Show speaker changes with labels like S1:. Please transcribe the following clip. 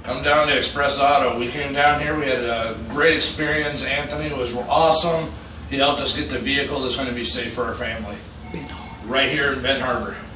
S1: Come down to Express Auto. We came down here. We had a great experience. Anthony was awesome. He helped us get the vehicle that's going to be safe for our family. Right here in Benton Harbor.